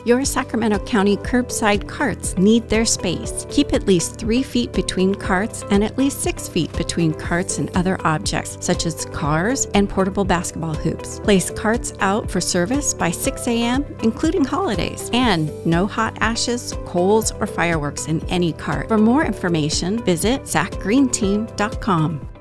Your Sacramento County curbside carts need their space. Keep at least 3 feet between carts and at least 6 feet between carts and other objects, such as cars and portable basketball hoops. Place carts out for service by 6 a.m., including holidays. And no hot ashes, coals, or fireworks in any cart. For more information, visit sacgreenteam.com.